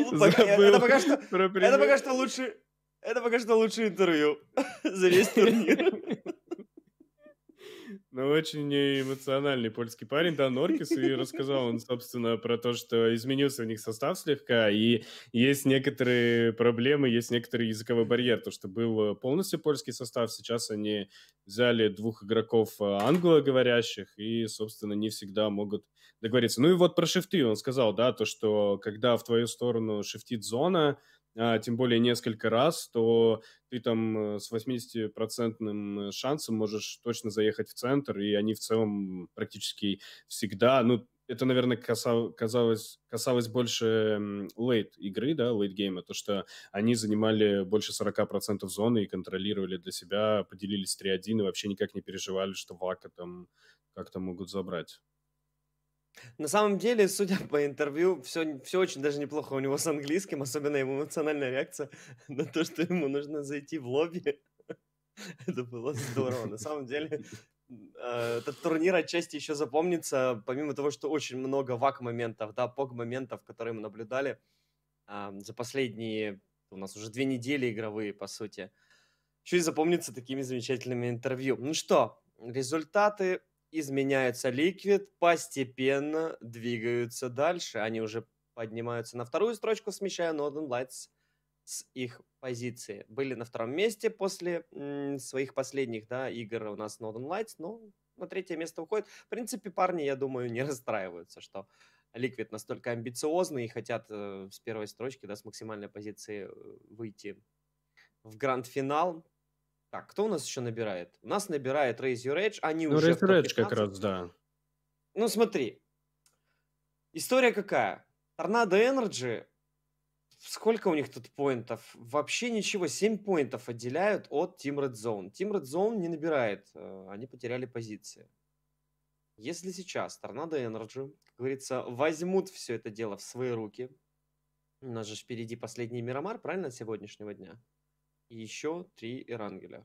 Это Забыл пока что, про это пример. пока что лучше, это пока что лучшее интервью за весь турнир. Ну, очень эмоциональный польский парень, да, Норкис, и рассказал он, собственно, про то, что изменился у них состав слегка, и есть некоторые проблемы, есть некоторый языковой барьер, то, что был полностью польский состав, сейчас они взяли 2 игроков англоговорящих и, собственно, не всегда могут договориться. Ну и вот про шифты он сказал, да, то, что когда в твою сторону шифтит зона, тем более несколько раз, то ты там с 80% шансом можешь точно заехать в центр, и они в целом практически всегда, ну, это, наверное, касалось больше лейт игры, да, лейт-гейма, то, что они занимали больше 40% зоны и контролировали для себя, поделились 3-1 и вообще никак не переживали, что Вака там как-то могут забрать. На самом деле, судя по интервью, все очень даже неплохо у него с английским, особенно его эмоциональная реакция на то, что ему нужно зайти в лобби. Это было здорово. На самом деле, этот турнир отчасти еще запомнится, помимо того, что очень много вак-моментов, да, пог-моментов, которые мы наблюдали за последние, у нас уже 2 недели игровые, по сути. Еще и запомнится такими замечательными интервью. Ну что, результаты изменяются. Liquid постепенно двигаются дальше. Они уже поднимаются на вторую строчку, смещая Northern Lights с их позиции. Были на втором месте после своих последних, да, игр у нас Northern Lights, но на третье место уходит. В принципе, парни, я думаю, не расстраиваются, что Liquid настолько амбициозны и хотят с первой строчки, да, с максимальной позиции выйти в гранд-финал. Так, кто у нас еще набирает? У нас набирает Raise Your Edge, они Ну, уже в Razor Edge как топ-15. раз, да. Ну, смотри, история какая? Торнадо Energy, сколько у них тут поинтов? Вообще ничего, 7 поинтов отделяют от Team Red Zone. Team Red Zone не набирает, они потеряли позиции. Если сейчас Торнадо Energy, как говорится, возьмут все это дело в свои руки, у нас же впереди последний Мирамар, правильно, сегодняшнего дня? И еще 3 Эрангеля.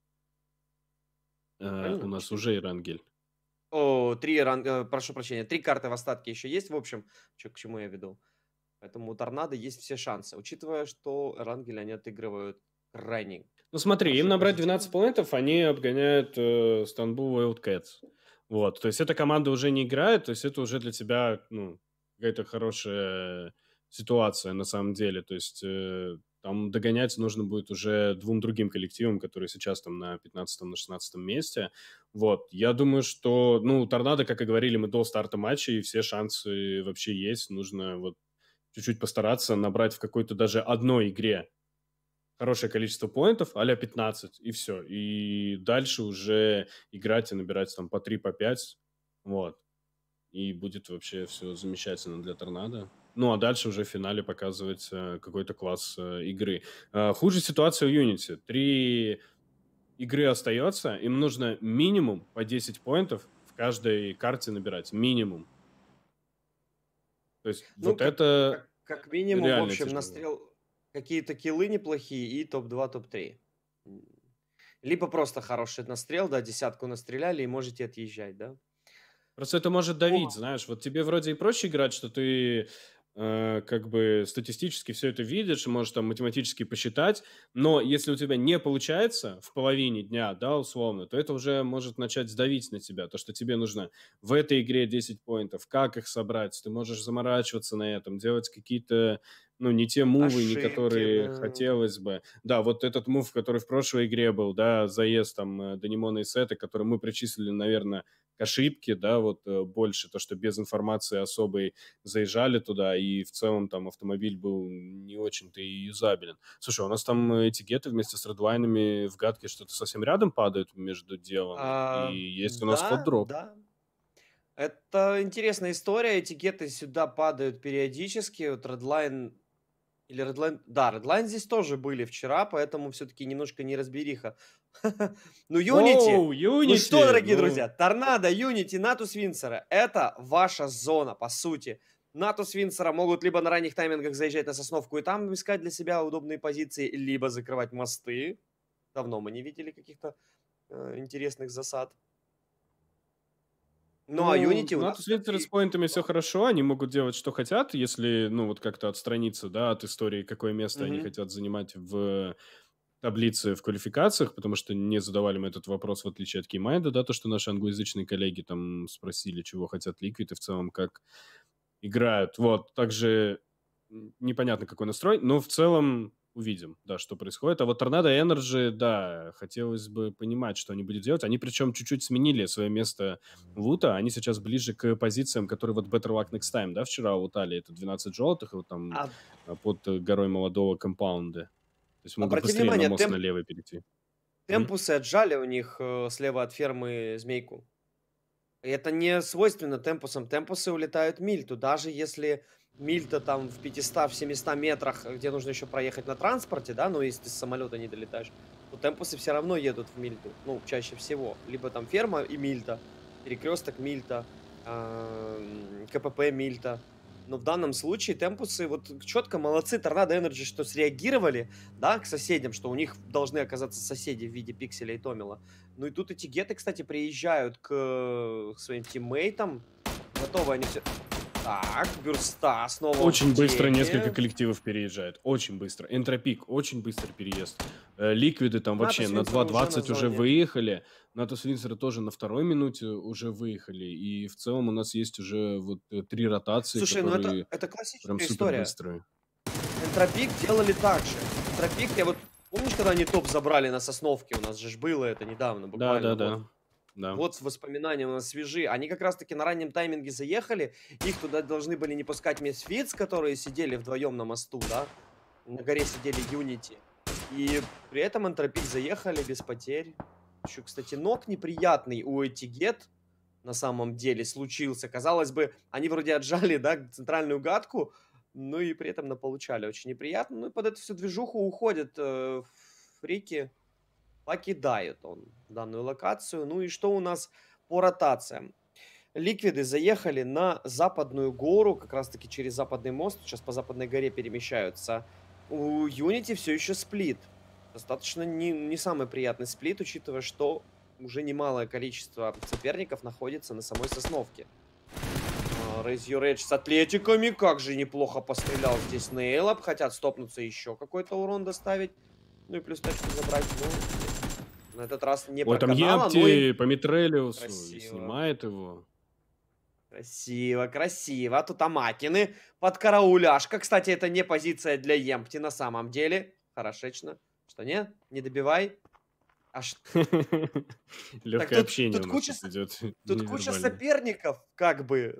У Правильно? нас 4. уже Ирангель. О, 3 прошу прощения, 3 карты в остатке еще есть, в общем, к чему я веду. Поэтому у Торнадо есть все шансы, учитывая, что Эрангель они отыгрывают крайне Ну, смотри, им хорошо и набрать 12 позитивно. поинтов, они обгоняют Стамбул Wildcats. Вот, то есть эта команда уже не играет, то есть это уже для тебя, ну, какая-то хорошая ситуация на самом деле. То есть там догонять нужно будет уже 2 другим коллективам, которые сейчас там на 15-м, на 16-м месте. Вот, я думаю, что, ну, Торнадо, как и говорили, мы до старта матча, и все шансы вообще есть. Нужно вот чуть-чуть постараться набрать в какой-то даже одной игре хорошее количество поинтов, а-ля 15, и все. И дальше уже играть и набирать там по 3, по 5. Вот. И будет вообще все замечательно для Торнадо. Ну, а дальше уже в финале показывать какой-то класс игры. Хуже ситуация у Unity. 3 игры остается, им нужно минимум по 10 поинтов в каждой карте набирать. Минимум. То есть Ну, вот это как минимум, в реально общем, тяжело. настрел какие-то киллы неплохие и топ-2, топ-3. Либо просто хороший настрел, да, десятку настреляли и можете отъезжать, да? Просто это может О, давить, знаешь. Вот тебе вроде и проще играть, что ты как бы статистически все это видишь, можешь там математически посчитать, но если у тебя не получается в половине дня, да, условно, то это уже может начать сдавить на тебя, то, что тебе нужно в этой игре 10 поинтов, как их собрать, ты можешь заморачиваться на этом, делать какие-то, ну, не те мувы, не ошибки, которые да. хотелось бы. Да, вот этот мув, который в прошлой игре был, да, заезд там Данимона и Сета, который мы причислили, наверное, к ошибке, да, вот больше, то, что без информации особой заезжали туда, и в целом там автомобиль был не очень-то и юзабелен. Слушай, у нас там эти геты вместе с редлайнами в гадке что-то совсем рядом падают между делом, и есть у нас Да, хот-дроп. да. Это интересная история. Этикеты сюда падают периодически. Вот Redline или Redline... Да, Redline здесь тоже были вчера, поэтому все-таки немножко неразбериха. Ну, Unity! Оу, Ну что, Юнити! дорогие Ну, друзья, Торнадо, Unity, Натус Винсера — это ваша зона, по сути. Натус Винсера могут либо на ранних таймингах заезжать на Сосновку и там искать для себя удобные позиции, либо закрывать мосты. Давно мы не видели каких-то интересных засад. Ну, а Ну, Unity у нас, НАТО Свинцеры с кстати, поинтами все хорошо, они могут делать, что хотят, если, ну, вот как-то отстраниться, да, от истории, какое место они мгм. хотят занимать в таблице в квалификациях, потому что не задавали мы этот вопрос, в отличие от Кеймайда, да, то, что наши англоязычные коллеги там спросили, чего хотят Liquid и в целом как играют. Вот, также непонятно, какой настрой, но в целом увидим, да, что происходит. А вот Торнадо Энерджи, да, хотелось бы понимать, что они будут делать. Они причем чуть-чуть сменили свое место лута. Они сейчас ближе к позициям, которые вот Better Luck Next Time, да, вчера лутали. Это 12 желтых, и вот там А, под горой молодого компаунда. То есть могут обрати быстрее на внимание, мост на левый перейти. Мгм. темпусы отжали у них слева от фермы змейку. И это не свойственно темпусам. Темпусы улетают мильту. Даже если мильта там в 500, в 700 метрах, где нужно еще проехать на транспорте, да, ну, если ты с самолета не долетаешь, то темпусы все равно едут в мильту. Ну, чаще всего. Либо там ферма и мильта, перекресток мильта, КПП мильта. Но в данном случае темпусы вот четко молодцы, Торнадо Энерджи, что среагировали, да, к соседям, что у них должны оказаться соседи в виде Пикселя и Томила. Ну и тут эти геты, кстати, приезжают к своим тиммейтам. Готовы они все. Так, Бюрста снова в Очень быстро несколько теме. коллективов переезжает. Очень быстро. Энтропик, очень быстрый переезд. Ликвиды там вообще Натус на Винсор уже на 2.20 уже зоне. выехали. Натус Винсера тоже на второй минуте уже выехали. И в целом у нас есть уже вот 3 ротации, Слушай, ну которые это прям классическая супер история. быстрые. Энтропик делали так же. Энтропик, я вот... Помнишь, когда они топ забрали на Сосновке? У нас же ж было это недавно, Да, буквально да, вот. да. Да. Вот воспоминания у нас свежи. Они как раз-таки на раннем тайминге заехали. Их туда должны были не пускать Misfits, которые сидели вдвоем на мосту, да? На горе сидели Unity. И при этом Энтропик заехали без потерь. Еще, кстати, нок неприятный у Этигет на самом деле случился. Казалось бы, они вроде отжали, да, центральную гадку, но и при этом наполучали. Очень неприятно. Ну и под эту всю движуху уходят фрики. Покидает он данную локацию. Ну и что у нас по ротациям? Ликвиды заехали на западную гору, как раз-таки через западный мост. Сейчас по западной горе перемещаются. У Unity все еще сплит. Достаточно не самый приятный сплит, учитывая, что уже немалое количество соперников находится на самой Сосновке. Raise Your Edge с атлетиками. Как же неплохо пострелял здесь Нейлап. Хотят стопнуться, еще какой-то урон доставить. Ну и плюс точку забрать. Ну, на этот раз не Ой, там проканало, но и Емпти по Митрелиусу и красиво. снимает его. Красиво, красиво. А тут Амакины под карауляшка. Кстати, это не позиция для Емпти на самом деле. Хорошечно. Что, нет? Не добивай. Аж... Так Легкое общение у нас тут идет тут куча невербальное. соперников, как бы.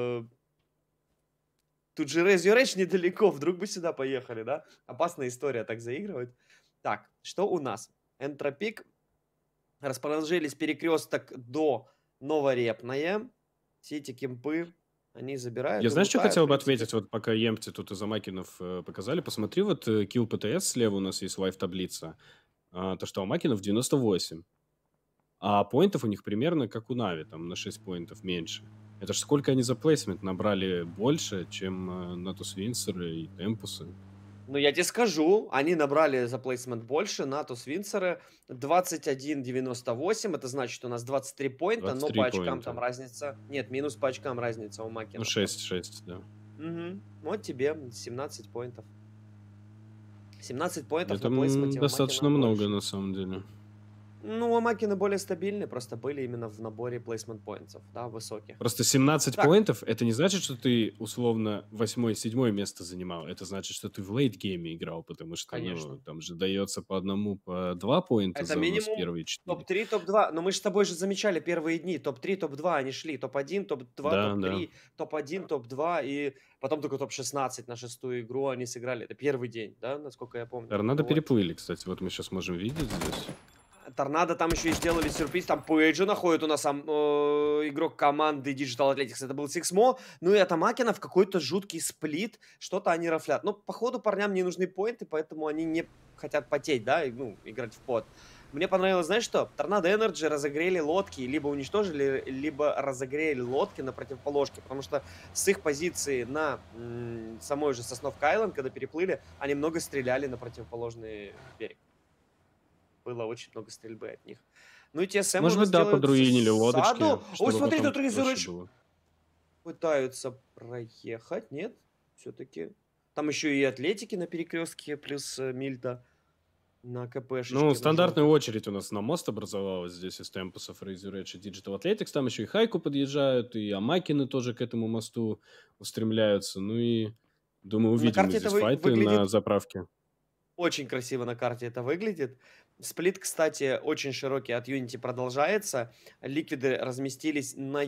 Тут же Raise Your Edge недалеко. Вдруг бы сюда поехали, да? Опасная история так заигрывать. Так, что у нас? Энтропик. Расположились перекресток до Новорепное. Все эти кемпы, они забирают Я и знаешь, что лутают, в хотел бы принципе. отметить, вот пока Емпти тут из Амакинов показали? Посмотри, вот килл ПТС слева у нас есть лайв-таблица. То, что у Амакинов 98. А поинтов у них примерно как у Нави, там на 6 поинтов меньше. Это ж сколько они за плейсмент набрали больше, чем Натус Винсеры и Темпусы. Ну, я тебе скажу, они набрали за плейсмент больше, Натус Винсеры 21.98, это значит у нас 23 поинта, но 23 по очкам там поинта. разница. Нет, минус по очкам разница у Ну, Макинов. 6, да. Угу. Вот тебе 17 поинтов. 17 поинтов Это на плейсменте у достаточно Макина много, больше. на самом деле. Ну, у Макины более стабильные, просто были именно в наборе плейсмент поинтов, да, высоких. Просто 17 Так, поинтов, это не значит, что ты, условно, 8-7 место занимал. Это значит, что ты в лейт-гейме играл, потому что, конечно. там же дается по одному, по 2 поинта Это за у нас минимум первые 4. топ-3, топ-2. Но мы же с тобой же замечали первые дни. Топ-3, топ-2 они шли. Топ-1, топ-2, Да, топ-3, топ-1, топ-2. И потом только топ-16 на 6-ю игру они сыграли. Это первый день, да, насколько я помню. Торнадо Ну вот. переплыли, кстати. Вот мы сейчас можем видеть здесь. Торнадо там еще и сделали сюрприз. Там Пейджа находит у нас игрок команды Digital Athletics. Это был Сиксмо. Ну и от Амакина в какой-то жуткий сплит. Что-то они рафлят. Ну, походу, парням не нужны поинты, поэтому они не хотят потеть, да, ну, играть в пот. Мне понравилось, знаешь что? Торнадо Энерджи разогрели лодки, либо уничтожили, либо разогрели лодки на противоположке, потому что с их позиции на самой же Сосновка Айленд, когда переплыли, они много стреляли на противоположный берег. Было очень много стрельбы от них. Ну и TSM у Может быть, нас да, делают подруинили лодочки, засаду. Ой, чтобы смотри, потом тут Razor проще Edge было. пытаются проехать, нет? Все-таки. Там еще и атлетики на перекрестке, плюс Мильта на Ну, КПшечке, на стандартная желтой. очередь у нас на мост образовалась здесь из темпусов Razor Edge и Digital Athletics. Там еще и Хайку подъезжают, и Амакины тоже к этому мосту устремляются. Ну и, думаю, На увидим мы карте это здесь файты на выглядит заправке. очень красиво, на карте это выглядит. Сплит, кстати, очень широкий от Unity продолжается. Ликвиды разместились на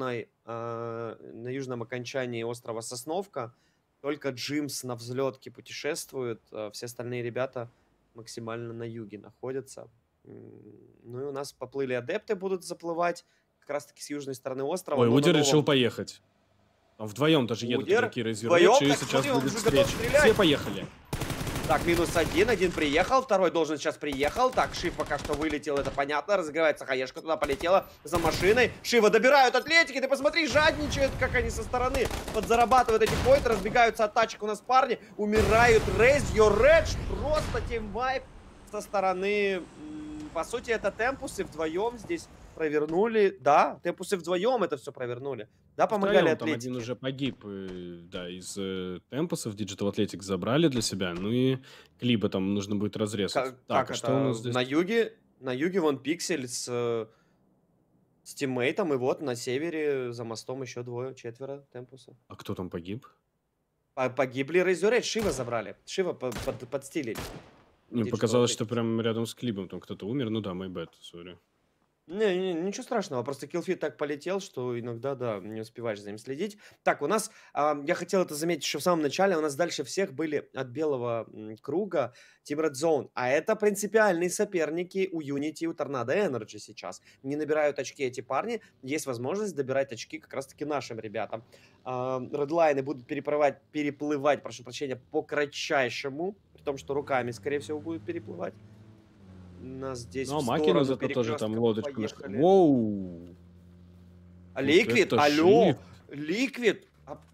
южном окончании острова Сосновка. Только Джимс на взлетке путешествует. Все остальные ребята максимально на юге находятся. Ну и у нас поплыли адепты, будут заплывать как раз-таки с южной стороны острова. Ой, Но на Удер решил новом поехать. Там вдвоем даже едут Удер игроки Razor вдвоем, Edge, и так сейчас смотри, он будет уже готов встреча. стрелять. Все поехали. Так, минус один приехал, второй должен сейчас приехал. Так, Шив пока что вылетел, это понятно. Разогревается хаешка, туда полетела за машиной. Шива добирают атлетики, ты посмотри, жадничают, как они со стороны подзарабатывают эти поинты, разбегаются от тачек у нас парни. Умирают Razor Edge, просто тимвайп со стороны. По сути, это темпусы вдвоем здесь провернули. Да, темпусы вдвоем это все провернули. Да, помогали Втроем там атлетики. один уже погиб, да, из темпусов Digital Athletics забрали для себя, ну и Клиба там нужно будет разрезать. Так, Как а что у нас это? здесь? На юге вон Пиксель с тиммейтом, и вот на севере за мостом еще четверо темпусов. А кто там погиб? Погибли Razor Edge, Шива забрали. Шива подстилили. Мне Digital показалось, что Athletics. прям рядом с Клибом там кто-то умер. Ну да, my bad, сори. Не, ничего страшного, просто киллфит так полетел, что иногда, да, не успеваешь за ним следить. Так, у нас, я хотел это заметить, что в самом начале у нас дальше всех были от белого круга Team Red Zone, а это принципиальные соперники у Unity и у Tornado Energy сейчас. Не набирают очки эти парни, есть возможность добирать очки как раз-таки нашим ребятам. Редлайны будут переплывать, прошу прощения, по кратчайшему, при том, что руками, скорее всего, будут переплывать. Нас здесь Ну, а в Макина сторону зато тоже там перекрестка лодочку нашли. поехали. Воу! Ликвид, это алло, шрифт. Ликвид.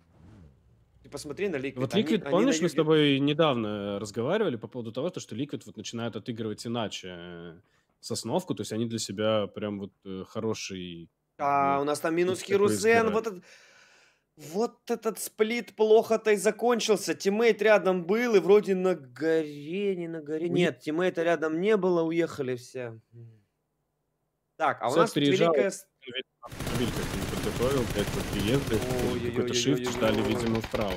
Ты посмотри на Ликвид. Вот Они Liquid, на помнишь, мы с юге. тобой недавно разговаривали по поводу того, что Liquid вот начинают отыгрывать иначе Сосновку, то есть они для себя прям вот хороший У как бы, нас там минус путь такой Хирузен. избирают. Вот этот сплит плохо-то и закончился. Тиммейт рядом был, и вроде на горе, не на горе. Нет, тиммейта рядом не было, уехали все. Так, а у Сет нас тут приезжал, великая... автомобиль как-то не подготовил, 5 вот приездов, какой-то shift ждали, видимо, вправо.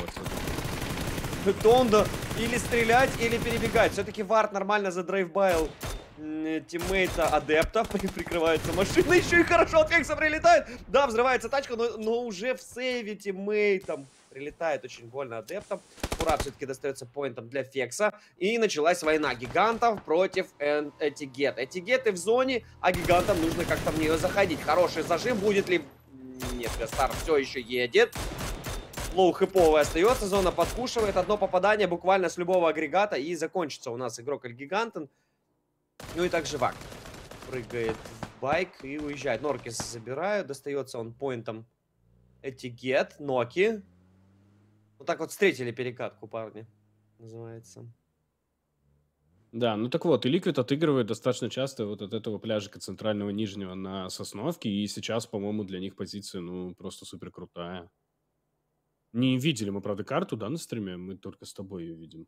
Тондо или стрелять, или перебегать. Все-таки Вард нормально задрайвбаил тиммейта адептов. Прикрывается машина. Еще и хорошо от Фекса прилетает. Да, взрывается тачка, но уже в сейве тиммейтом. Прилетает очень больно адептом. Ура, все-таки достается поинтом для Фекса. И началась война гигантов против Этигет. Этигеты в зоне, а гигантам нужно как-то в нее заходить. Хороший зажим. Будет ли... Нет, Гастар все еще едет. Лоу-хэповый остается, зона подкушивает. Одно попадание буквально с любого агрегата. И закончится у нас игрок Эльгигантен. Ну и также Вак прыгает в байк и уезжает. Норкис забирают. Достается он поинтом Этигет, Ноки. Вот так вот встретили перекатку, парни. Называется. Да, ну так вот, и Liquid отыгрывает достаточно часто вот от этого пляжика центрального нижнего на Сосновке. И сейчас, по-моему, для них позиция, ну, просто супер крутая. Не видели мы, правда, карту, да, на стриме? Мы только с тобой ее видим.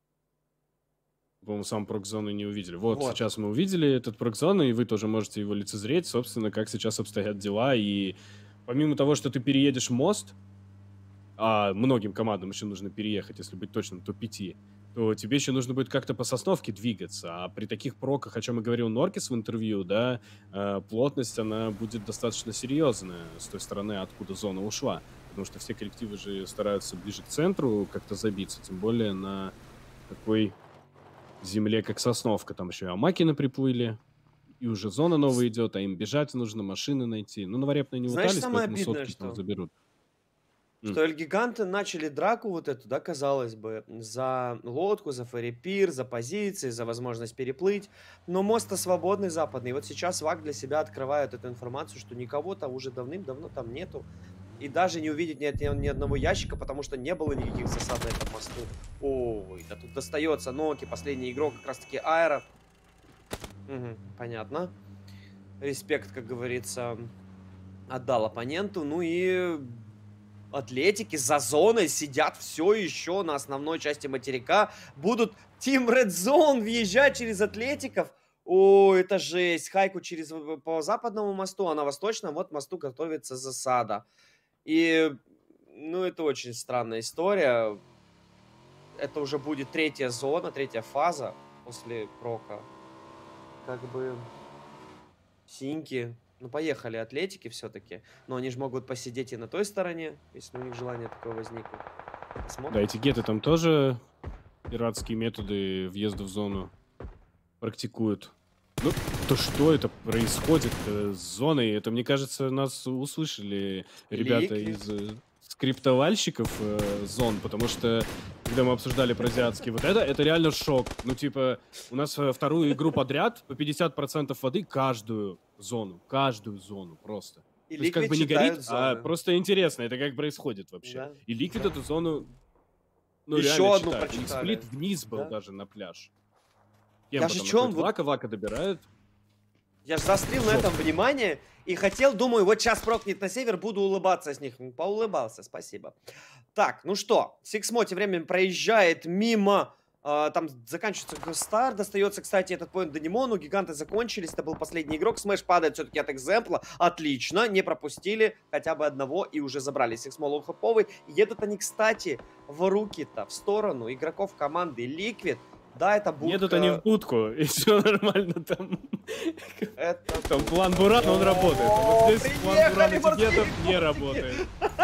По-моему, сам прок-зону не увидели. Вот, сейчас мы увидели этот прок-зону, и вы тоже можете его лицезреть, собственно, как сейчас обстоят дела. И помимо того, что ты переедешь мост, а многим командам еще нужно переехать, если быть точным, то 5, то тебе еще нужно будет как-то по Сосновке двигаться. А при таких проках, о чем и говорил Норкис в интервью, да, плотность, она будет достаточно серьезная с той стороны, откуда зона ушла. Потому что все коллективы же стараются ближе к центру как-то забиться, тем более на такой земле, как Сосновка. Там еще и Амакины приплыли, и уже зона новая идет, а им бежать нужно, машины найти. Ну, новорепные не Знаешь, утались, самое поэтому обидное, сотки там что... заберут. Что Эльгиганты начали драку вот эту, да, казалось бы, за лодку, за феррипир, за позиции, за возможность переплыть. Но мост-то свободный западный. И вот сейчас ВАК для себя открывает эту информацию, что никого там уже давным-давно там нету. И даже не увидеть ни одного ящика, потому что не было никаких засад на этом мосту. Ой, да тут достается Ноки, последний игрок, как раз таки Аэро. Угу, понятно. Респект, как говорится, отдал оппоненту. Ну и Атлетики за зоной сидят все еще на основной части материка. Будут Team Red Zone въезжать через Атлетиков. О, это жесть. Хайку по западному мосту, а на восточном вот мосту готовится засада. И, ну, это очень странная история. Это уже будет третья зона, третья фаза после прока. Как бы синьки. Ну, поехали Атлетики все-таки. Но они же могут посидеть и на той стороне, если у них желание такое возникнет. Да, эти геты там тоже пиратские методы въезда в зону практикуют. Ну, то что это происходит с зоной? Это, мне кажется, нас услышали ребята из скриптовальщиков зон, зон, потому что, когда мы обсуждали про азиатские, вот это реально шок. Ну, типа, у нас вторую игру подряд по 50% воды каждую зону просто. И То есть как бы не Liquid горит, читают а зоны. просто интересно, это как происходит вообще. Да. И Liquid эту зону, ну, Еще реально одну читает. У них прочитали. сплит вниз был Да. даже на пляж. Я же чё, он вот- Вака добирает. Я же заострил на этом внимание и хотел, думаю, вот сейчас прокнет на север, буду улыбаться с них. Поулыбался, спасибо. Так, ну что, Сиксмо тем временем проезжает мимо, там заканчивается Гостар, достается, кстати, этот поинт Данимону, гиганты закончились, это был последний игрок, Смэш падает все-таки от экземпла, отлично, не пропустили хотя бы одного и уже забрали Сиксмо лоухоповый. Едут они, кстати, в руки-то, в сторону игроков команды Liquid. Да, это будка. Едут они в будку, и все нормально там. Это... Там план Бурана, он работает. Вот здесь план Бурана Тигетов не работает.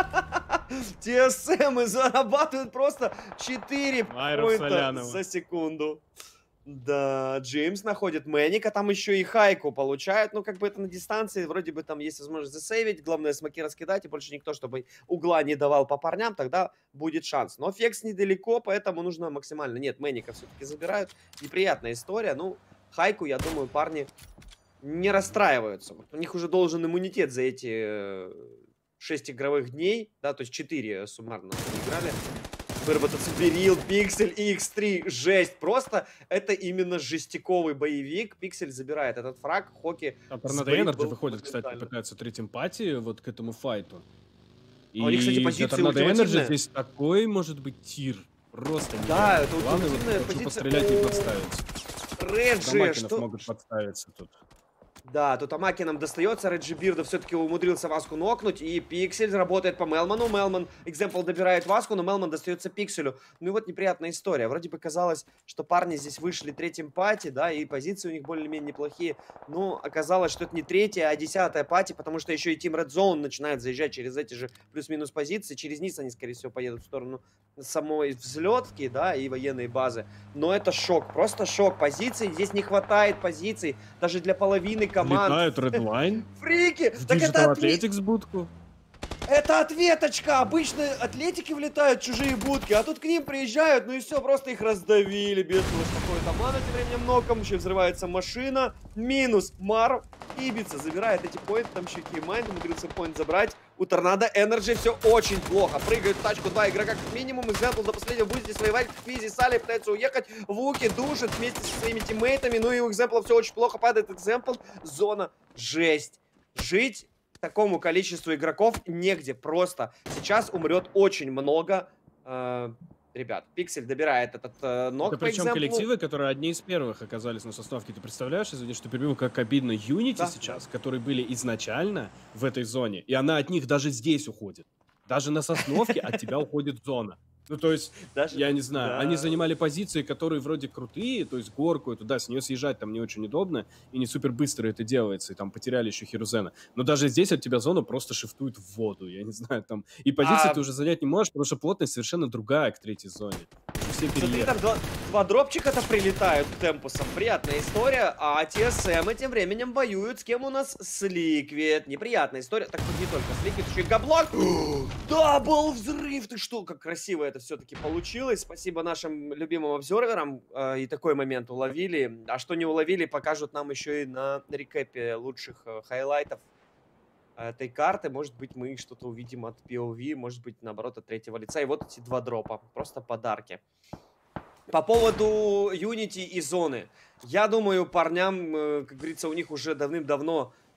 TSM зарабатывают просто 4 Майров поинта Солянова. за секунду. Да, Джеймс находит Мэника, там еще и Хайку получает. Ну, как бы это на дистанции, вроде бы там есть возможность засейвить. Главное, смоки раскидать, и больше никто, чтобы угла не давал по парням, тогда будет шанс. Но Фекс недалеко, поэтому нужно максимально... Нет, Мэника все-таки забирают. Неприятная история. Ну, Хайку, я думаю, парни не расстраиваются. Вот у них уже должен иммунитет за эти 6 игровых дней, да, то есть 4 суммарно играли. Выработаться Берил, Пиксель и X3. Жесть. Просто это именно жестяковый боевик. Пиксель забирает этот фраг. Хоки... А Торнадо Энерджи выходит, кстати, пытается третьим пати вот к этому файту. И они, кстати, позиции Торнадо Энерджи ультимативные. здесь такой, может быть, тир. Просто Да, нереально. это Главное, ультимативная вот, позиция. пострелять и подставиться. Реджи, Дамакинов что... могут подставиться тут. Да, тут Амакинам достается, Реджи Бирда все-таки умудрился Васку нокнуть, и Пиксель работает по Мелману. Мелман, экземпл, добирает Васку, но Мелман достается Пикселю. Ну и вот неприятная история. Вроде бы казалось, что парни здесь вышли третьим пати, да, и позиции у них более-менее неплохие. Но оказалось, что это не третья, а 10-я пати, потому что еще и Team Red Zone начинает заезжать через эти же плюс-минус позиции. Через низ они, скорее всего, поедут в сторону самой взлетки, да, и военной базы. Но это шок, просто шок. Позиций здесь не хватает позиций, даже для половины команд. Летают Redline. Фрики! В Так Digital Athletics будку. это ответочка! Обычно атлетики влетают в чужие будки, а тут к ним приезжают, ну и все, просто их раздавили. Бедного такой Мана тем временем ноком, еще взрывается машина. Минус Мар. Ибица забирает эти поинты, там еще и Кеймайн умудрился поинт забрать. У Торнадо Энерджи все очень плохо. Прыгают в тачку два игрока как минимум. Экземпл до последнего будет здесь воевать. Физи, Салли пытается уехать. Вуки душит вместе со своими тиммейтами. Ну и у Экземпла все очень плохо. Падает Экземпл. Зона. Жесть. Жить такому количеству игроков негде. Просто сейчас умрет очень много ребят. Пиксель добирает этот нок, Это по причем экземплу. коллективы, которые одни из первых оказались на составке. Ты представляешь, извини, что перебил, как обидно Unity Да. сейчас, которые были изначально в этой зоне, и она от них даже здесь уходит. Даже на сосновке от тебя уходит зона. Ну, то есть, Даже... я не знаю, Да. они занимали позиции, которые вроде крутые, то есть горку эту, да, с нее съезжать там не очень удобно, и не супер быстро это делается, и там потеряли еще Хирузена. Но даже здесь от тебя зона просто шифтует в воду, я не знаю, там... И позиции ты уже занять не можешь, потому что плотность совершенно другая к третьей зоне. Уже все Смотри, переехали. там два дропчика-то прилетают к темпусам. Приятная история. А TSM тем временем воюют с кем у нас? С Liquid. Неприятная история. Так вот не только с Liquid, еще и Габлок. Дабл взрыв! Ты что, как красиво это все-таки получилось. Спасибо нашим любимым обзерверам. И такой момент уловили. А что не уловили, покажут нам еще и на рекэпе лучших хайлайтов этой карты. Может быть, мы что-то увидим от POV, может быть, наоборот, от третьего лица. И вот эти два дропа. Просто подарки. По поводу Unity и зоны. Я думаю, парням, как говорится, у них уже давным-давно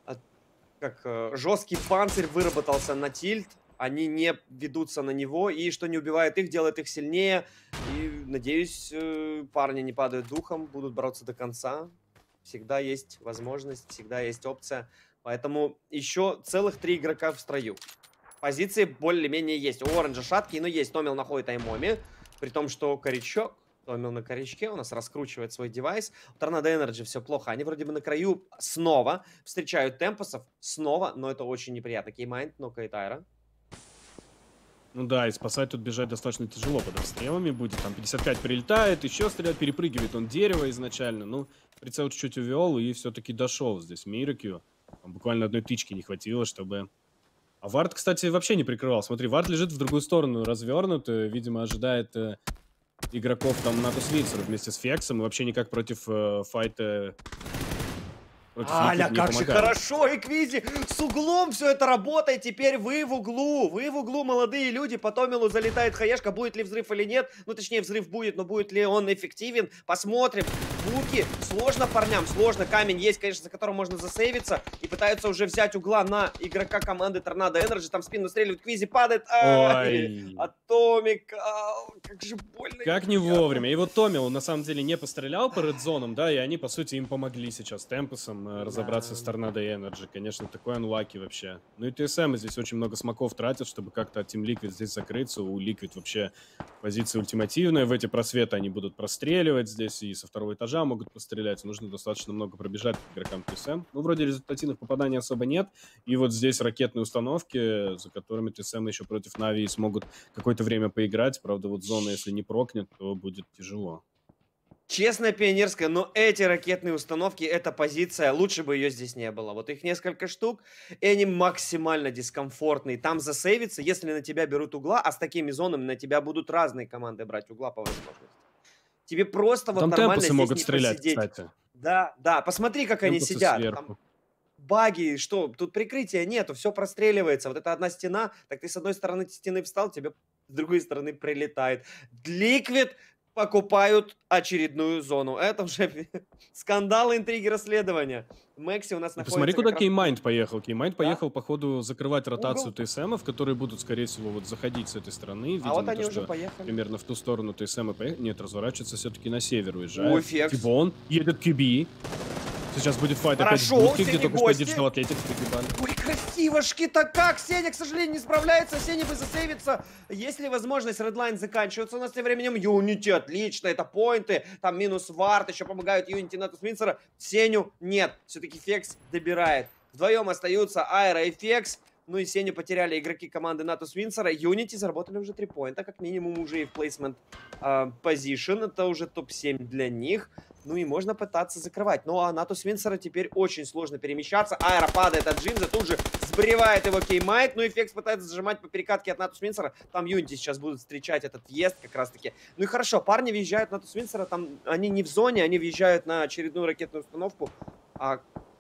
жесткий панцирь выработался на тильт. Они не ведутся на него, и что не убивает их, делает их сильнее. И, надеюсь, парни не падают духом, будут бороться до конца. Всегда есть возможность, всегда есть опция. Поэтому еще целых 3 игрока в строю. Позиции более-менее есть. У Оранжа шаткие, но есть. Томил находит Аймоми. При том, что Корячок, Томил на корячке, у нас раскручивает свой девайс. У Торнадо Энерджи все плохо. Они вроде бы на краю снова встречают темпосов. Снова, но это очень неприятно. Кеймайнд, нокает Айра. Ну да, и спасать тут бежать достаточно тяжело под обстрелами будет. Там 55 прилетает, еще стреляет, перепрыгивает он дерево изначально. Ну, прицел чуть-чуть увел и все-таки дошел здесь Миракью. Буквально одной тычки не хватило, чтобы... А Вард, кстати, вообще не прикрывал. Смотри, Вард лежит в другую сторону, развернут. Видимо, ожидает игроков там Натус Винсер вместе с Фексом. И вообще никак против файта... Аля, как же хорошо, Эквизи, с углом все это работает, теперь вы в углу, молодые люди, по Томилу залетает хаешка, будет ли взрыв или нет, ну точнее взрыв будет, но будет ли он эффективен, посмотрим. Луки, сложно парням, сложно, камень есть, конечно, за которым можно засейвиться, и пытаются уже взять угла на игрока команды Торнадо Энерджи, там в спину стреливает, Квизи падает, Атомик, как же больно. Как не вовремя, и вот Томил на самом деле не пострелял по редзонам, да, и они по сути им помогли сейчас темпосом разобраться с Торнадо Энерджи. Конечно, такой анлаки вообще. Ну и ТСМ здесь очень много смоков тратят, чтобы как-то от Team Liquid здесь закрыться. У Liquid вообще позиция ультимативная. В эти просветы они будут простреливать здесь и со второго этажа могут пострелять. Нужно достаточно много пробежать к игрокам ТСМ. Ну, вроде результативных попаданий особо нет. И вот здесь ракетные установки, за которыми ТСМ еще против Нави смогут какое-то время поиграть. Правда, вот зона, если не прокнет, то будет тяжело. Честно, пионерская, но эти ракетные установки, эта позиция, лучше бы ее здесь не было. Вот их несколько штук, и они максимально дискомфортные. Там засейвиться, если на тебя берут угла, а с такими зонами на тебя будут разные команды брать угла по возможности. Тебе просто вот нормально здесь могут не стрелять, посидеть. кстати. Да, посмотри, как они сидят. Там баги, что, тут прикрытия нету, все простреливается. Вот это одна стена, так ты с одной стороны стены встал, тебе с другой стороны прилетает. Liquid покупают очередную зону. Это уже скандалы, интриги, расследования. Мэкси у нас находится... Посмотри, куда Кеймайнд поехал. Кеймайнд поехал, походу, закрывать ротацию ТСМов, которые будут, скорее всего, вот заходить с этой стороны. Видимо, вот они уже поехали. Примерно в ту сторону ТСМы поехали. Нет, разворачиваться все-таки на север уезжает. Ой, Фекс. Кибон едет QB. Сейчас будет файт опять в будке, где только что диджитал атлетик пригибали. Ой, красивошки-то как! Сеня, к сожалению, не справляется. Сеня бы засейвиться. Есть ли возможность, редлайн заканчивается у нас тем временем. Юнити, отлично, это поинты. Там минус вард, еще помогают Юнити Натус Винсера. Сеню нет. Все-таки Фекс добирает. Вдвоем остаются Айра и Фекс. Ну и Сеню потеряли игроки команды Натус Винсера. Юнити заработали уже 3 поинта, как минимум уже и в плейсмент позишн. Это уже топ-7 для них. Ну и можно пытаться закрывать. Ну а Натус Винсера теперь очень сложно перемещаться. Айра падает от Джинза, тут же сбривает его Кеймайт. Ну и Фекс пытается зажимать по перекатке от Натус Винсера. Там Юнити сейчас будут встречать этот въезд как раз таки. Ну и хорошо, парни въезжают на Натус Винсера. Там они не в зоне, они въезжают на очередную ракетную установку. А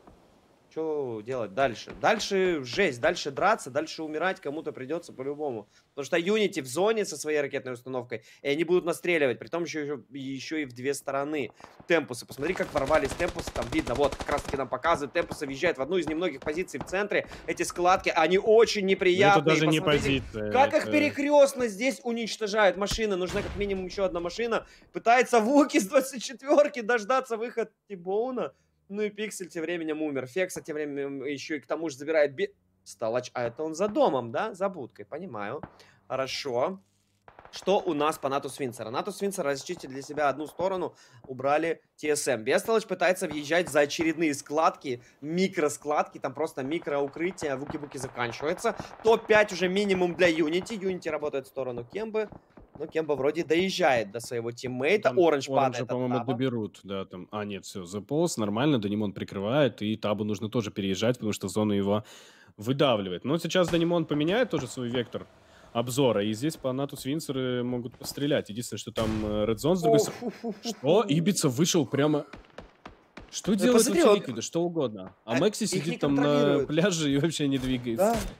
что делать дальше? Дальше жесть, дальше драться, дальше умирать кому-то придется по-любому. Потому что Юнити в зоне со своей ракетной установкой, и они будут настреливать, при том еще и в 2 стороны. Темпусы, посмотри, как ворвались темпусы, там видно, вот, как раз таки нам показывают, темпусы въезжают в одну из немногих позиций в центре. Эти складки, они очень неприятные. Это даже не позиция. Как их перекрестно здесь уничтожают машины. Нужна как минимум еще одна машина. Пытается Вуки с 24-ки дождаться выход Тибоуна. Ну и Пиксель тем временем умер. Фекса тем временем еще и к тому же забирает Сталач. А это он за домом, да? За будкой, понимаю. Хорошо. Что у нас по Натус Винсера? Натус Винсера расчистили для себя одну сторону, убрали TSM. Бестолочь пытается въезжать за очередные складки, микроскладки, там просто микроукрытие. Вуки-буки заканчивается. Топ-5 уже минимум для Юнити. Юнити работает в сторону Кембы. Но Кемба вроде доезжает до своего тиммейта. Оранж падает. По-моему, доберут. Да, там... А, нет, все, заполз, нормально. Данимон прикрывает. И Табу нужно тоже переезжать, потому что зона его выдавливает. Но сейчас Данимон поменяет тоже свой вектор обзора. И здесь по Натус Винсеры могут пострелять. Единственное, что там Редзон с другой стороны. Что? Ибица вышел прямо... Что делает вообще Ликвиды? Что угодно. А Мэкси сидит там на пляже и вообще не двигается. Да.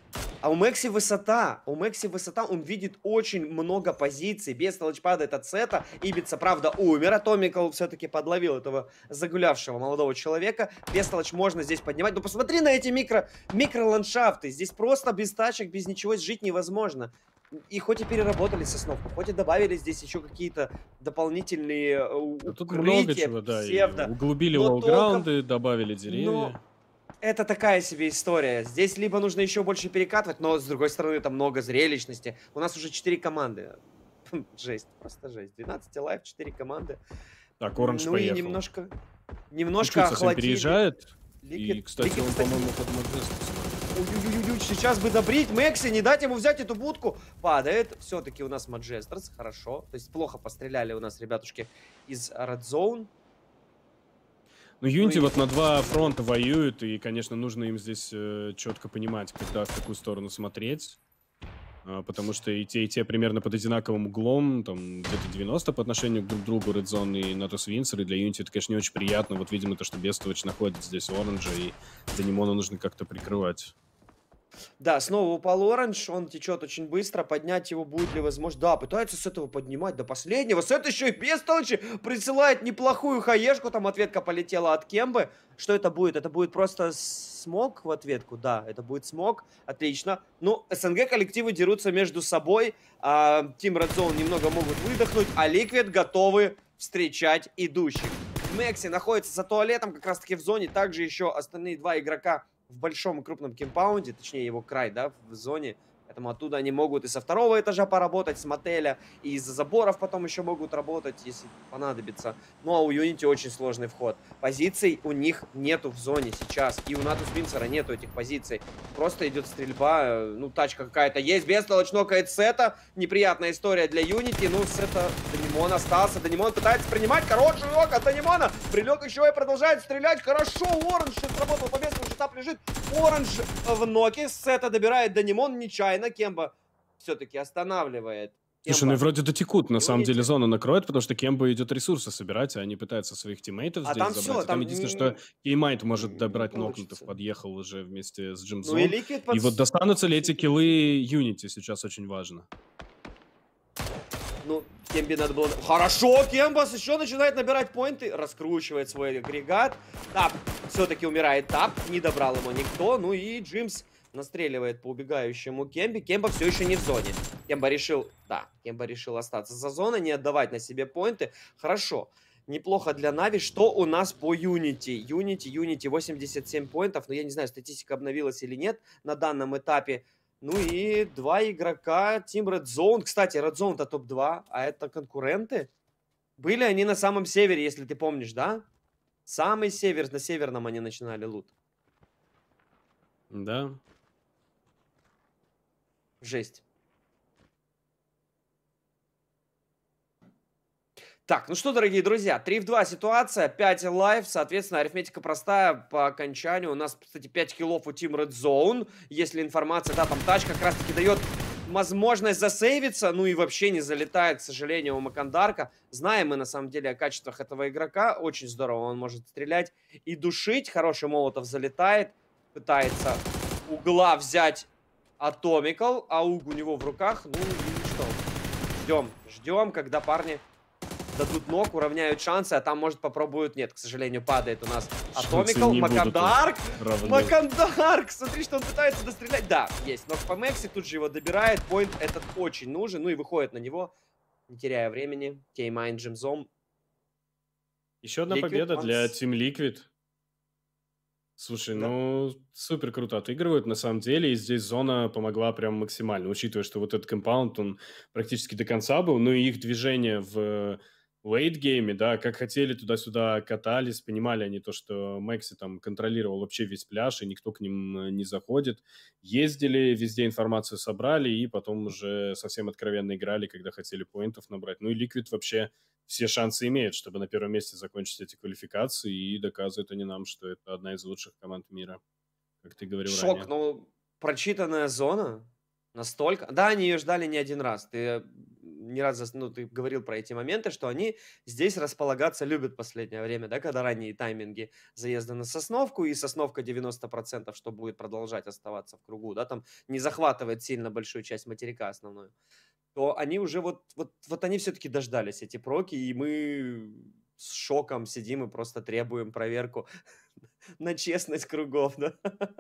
А у Мэкси высота, он видит очень много позиций. Бестолочь падает от сета, Ибица, правда, умер. Атомикал все-таки подловил этого загулявшего молодого человека. Бестолочь можно здесь поднимать. Но посмотри на эти микроландшафты. Здесь просто без тачек, без ничего жить невозможно. И хоть и переработали сосновку, хоть и добавили здесь еще какие-то дополнительные Да тут много укрытия, чего, да, и псевдо, углубили но толком... лоу-граунды, добавили Но деревья. это такая себе история. Здесь либо нужно еще больше перекатывать, но, с другой стороны, там много зрелищности. У нас уже 4 команды. Жесть, просто жесть. 12 лайв, 4 команды. Так, Оранж Ну и поехал. немножко Чуть-чуть совсем охладили. переезжает. И, Ликвид, кстати, Ликвид, он, кстати, по-моему, под Маджесту. ой-ой-ой, сейчас бы добрить Мэкси, не дать ему взять эту будку. Падает. Все-таки у нас Маджестерс, хорошо. То есть плохо постреляли у нас ребятушки из Red Zone. Ну, Ну Юнити и вот на два фронта воюют, и, конечно, нужно им здесь четко понимать, когда в какую сторону смотреть. Потому что и те примерно под одинаковым углом, там где-то 90 по отношению друг к другу, Red Zone и Natus Windsor, и для Unity это, конечно, не очень приятно. Вот, видимо, то, что Бестович находит здесь Оранжа, и Данимона нужно как-то прикрывать. Да, снова упал Оранж, он течет очень быстро, поднять его будет ли возможно? Да, пытается с этого поднимать до последнего, с этого еще и Бестолочи присылает неплохую хаешку, там ответка полетела от Кембы. Что это будет? Это будет просто смог в ответку? Да, это будет смог, отлично. Ну, СНГ коллективы дерутся между собой, Team Red Zone немного могут выдохнуть, а Liquid готовы встречать идущих. Мэкси находится за туалетом, как раз таки в зоне, также еще остальные два игрока в большом и крупном кемпаунде, точнее его край, да, в зоне. Поэтому оттуда они могут и со второго этажа поработать, с мотеля, и из-за заборов потом еще могут работать, если понадобится. Ну а у Unity очень сложный вход. Позиций у них нету в зоне сейчас. И у Natus Windsor нету этих позиций. Просто идет стрельба, ну тачка какая-то есть. Бестолочь нокает Сета. Неприятная история для Unity. Ну, Сета, Данимон остался. Данимон пытается принимать хороший лок от Данимона. Прилег еще и продолжает стрелять. Хорошо, Оранж сработал по месту, уже там лежит. Оранж в ноке. Сета добирает Данимон нечаянно. Кемба все-таки останавливает. Слушай, ну и вроде дотекут, на самом деле Unity. зона накроет, потому что Кемба идет ресурсы собирать, а они пытаются своих тиммейтов А здесь там забрать. все, И там там единственное, что Кеймайт может не добрать нокнутов, получится. подъехал уже вместе с Ну и Джимзон. Liquid И вот достанутся ли эти киллы Юнити сейчас очень важно. Ну, Кембе надо было... Хорошо, Кембас еще начинает набирать поинты, раскручивает свой агрегат. Тап все-таки умирает Тап, не добрал его никто. Ну и Джимс настреливает по убегающему Кембе. Кемба все еще не в зоне. Кемба решил остаться за зоной, не отдавать на себе поинты. Хорошо. Неплохо для Нави. Что у нас по Unity? Unity 87 поинтов. Но я не знаю, статистика обновилась или нет на данном этапе. Ну и два игрока Team Red Zone. Кстати, Red Zone-то топ-2, а это конкуренты. Были они на самом севере, если ты помнишь, да? Самый север, на северном они начинали лут. Да. Жесть. Так, ну что, дорогие друзья, 3 в 2 ситуация, 5 лайв, соответственно, арифметика простая по окончанию. У нас, кстати, 5 киллов у Team Red Zone, если информация, да, там тачка как раз-таки дает возможность засейвиться, ну и вообще не залетает, к сожалению, у Макандарка. Знаем мы, на самом деле, о качествах этого игрока, очень здорово, он может стрелять и душить, хороший молотов залетает, пытается угла взять Atomical, а уг у него в руках, ну и что, ждем, когда парни дадут ног, уравняют шансы, а там, может, попробуют. Нет, к сожалению, падает у нас Atomical. Макандарк! Смотри, что он пытается дострелять. Да, есть ног по Мэкси, тут же его добирает. Поинт этот очень нужен. Ну и выходит на него, не теряя времени. Кеймайн Джимзом. Еще одна победа для Team Liquid. Слушай, да. Ну, супер круто отыгрывают, на самом деле, и здесь зона помогла прям максимально, учитывая, что вот этот компаунд, он практически до конца был, ну и их движение в лейт-гейме, да, как хотели, туда-сюда катались, понимали они то, что Мэкси там контролировал вообще весь пляж, и никто к ним не заходит, ездили, везде информацию собрали, и потом уже совсем откровенно играли, когда хотели поинтов набрать. Ну и Liquid вообще все шансы имеют, чтобы на первом месте закончить эти квалификации, и доказывают они нам, что это одна из лучших команд мира, как ты говорил ранее. Шок, ну, прочитанная зона настолько... Да, они ее ждали не один раз. Ты не раз, ну, ты говорил про эти моменты, что они здесь располагаться любят в последнее время, да, когда ранние тайминги заезда на Сосновку, и Сосновка 90%, что будет продолжать оставаться в кругу, да, там не захватывает сильно большую часть материка основную, то они уже вот они все-таки дождались, эти проки, и мы с шоком сидим и просто требуем проверку на честность кругов, да.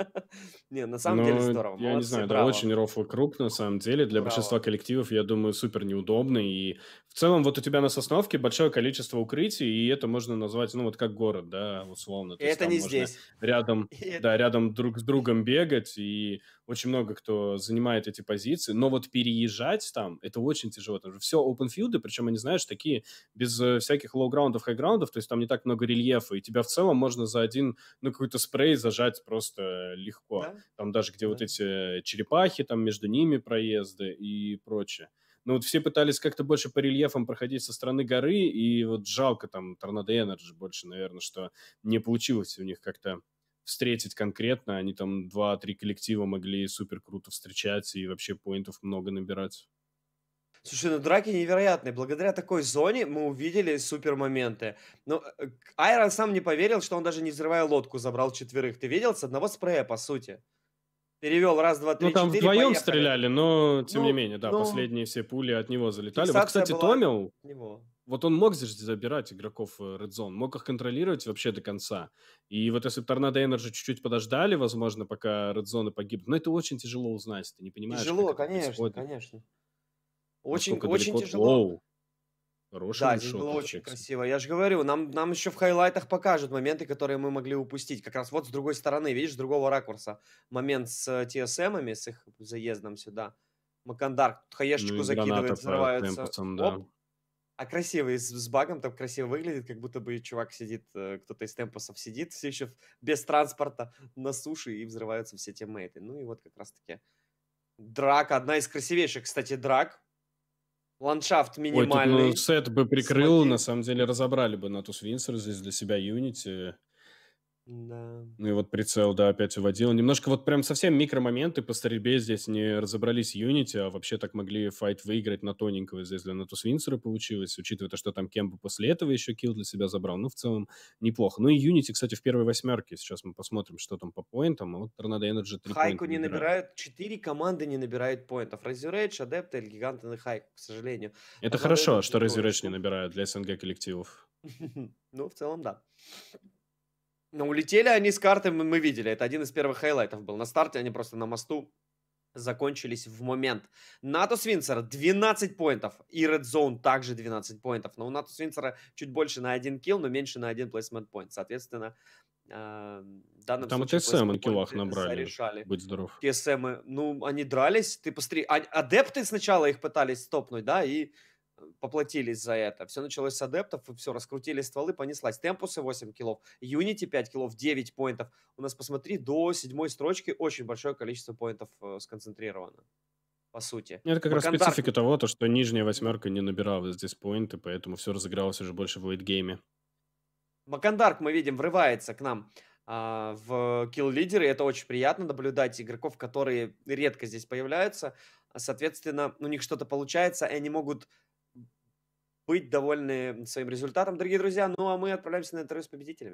Не, на самом деле Ну, здорово, я не молодцы, знаю, да, браво, очень рофлый круг, на самом деле. Для большинства браво. коллективов, я думаю, супер неудобно. И в целом вот у тебя на Сосновке большое количество укрытий, и это можно назвать, ну, вот как город, да, условно. И То есть это там не можно здесь. рядом, И э да, рядом друг с другом бегать, и очень много кто занимает эти позиции. Но вот переезжать там, это очень тяжело. Там же все опенфилды, причем они, знаешь, такие без всяких лоу-граундов, хай-граундов, то есть там не так много рельефа, и тебя в целом можно за один, ну, какой-то спрей зажать просто легко. Да, Там даже где вот да. эти черепахи, там между ними проезды и прочее. Но вот все пытались как-то больше по рельефам проходить со стороны горы, и вот жалко там Tornado Energy больше, наверное, что не получилось у них как-то встретить конкретно. Они там 2-3 коллектива могли супер круто встречать и вообще поинтов много набирать. Слушай, ну драки невероятные. Благодаря такой зоне мы увидели супер моменты. Но Айрон сам не поверил, что он даже не взрывая лодку забрал четверых. Ты видел? С одного спрея, по сути. Перевел раз, два, Ну, три, там четыре, вдвоем поехали. стреляли, но тем не Ну, менее, да, ну, последние все пули от него залетали. Вот, фиксация кстати, была Томил, от него. вот он мог здесь забирать игроков Red Zone, мог их контролировать вообще до конца. И вот если бы Торнадо Энерджи чуть-чуть подождали, возможно, пока Red Zone погибнут, но это очень тяжело узнать, ты не понимаешь, как Тяжело, это конечно, происходит, конечно. Очень, насколько очень далеко. тяжело. Оу, хороший Да, здесь мудшот было от очень Хекса. красиво. Я же говорю, нам еще в хайлайтах покажут моменты, которые мы могли упустить. Как раз вот с другой стороны, видишь, с другого ракурса. Момент с TSM-ами, с их заездом сюда. Макандар Ну хаешечку и граната закидывает, по взрывается. темпусам, да. Оп. А красивый, с багом там красиво выглядит, как будто бы чувак сидит, кто-то из темпусов сидит все еще без транспорта на суше, и взрываются все тиммейты. Ну и вот как раз-таки драка, одна из красивейших, кстати, драк. Ландшафт Ой, тут, ну, минимальный. сет бы прикрыл, на Смоки. самом деле разобрали бы Натус Винсер здесь для себя Юнити. Да. Ну и вот прицел, да, опять уводил. Немножко вот прям совсем микромоменты по стрельбе здесь не разобрались Юнити, а вообще так могли файт выиграть на тоненького. Здесь для Натус Винсера получилось, учитывая то, что там Кемпа после этого еще килл для себя забрал. Ну, в целом, неплохо. Ну и Юнити, кстати, в первой восьмерке. Сейчас мы посмотрим, что там по поинтам. А вот Tornado Energy 3 Хайку поинта не набирает. набирают, 4 команды не набирают поинтов. Разюрейдж, Адепт, Гигант и Хайку, к сожалению. Это Торнадо хорошо, что Энерджи Razor не троечку. набирают для СНГ коллективов. Ну, в целом, да. Но улетели они с карты, мы видели. Это один из первых хайлайтов был. На старте они просто на мосту закончились в момент. Натус Винсера 12 поинтов. И Red Zone также 12 поинтов. Но у Натус Винсера чуть больше на 1 килл, но меньше на 1 placement point. Соответственно, в данном Там и случае ТСМ на placement киллах поинты набрали. зарешали. Будь здоров. TSM, ну, они дрались. Ты посмотри, адепты сначала их пытались стопнуть, да, и поплатились за это. Все началось с адептов, и все, раскрутили стволы, понеслась. Темпусы 8 киллов, Юнити 5 киллов, 9 поинтов. У нас, посмотри, до 7 строчки очень большое количество поинтов сконцентрировано, по сути. Это как раз Макандарк, специфика того, то, что нижняя да. восьмерка не набирала здесь поинты, поэтому все разыгралось уже больше в лейтгейме. Макандарк, мы видим, врывается к нам в килл-лидеры. Это очень приятно наблюдать игроков, которые редко здесь появляются. Соответственно, у них что-то получается, и они могут быть довольны своим результатом, дорогие друзья. Ну, а мы отправляемся на интервью с победителями.